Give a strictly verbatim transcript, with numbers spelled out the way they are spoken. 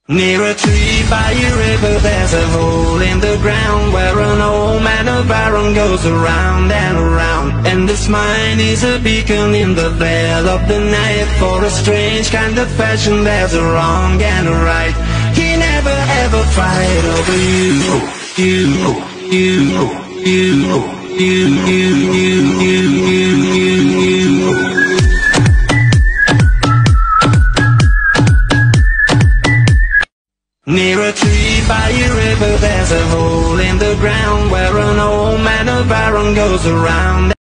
Near a tree by a river there's a hole in the ground where an old man of iron goes around and around. And this mine is a beacon in the veil of the night. For a strange kind of fashion there's a wrong and a right. He never ever fight over you, you, you, you, you, you, you, you, you, you. Near a tree by a river there's a hole in the ground where an old man of iron goes around.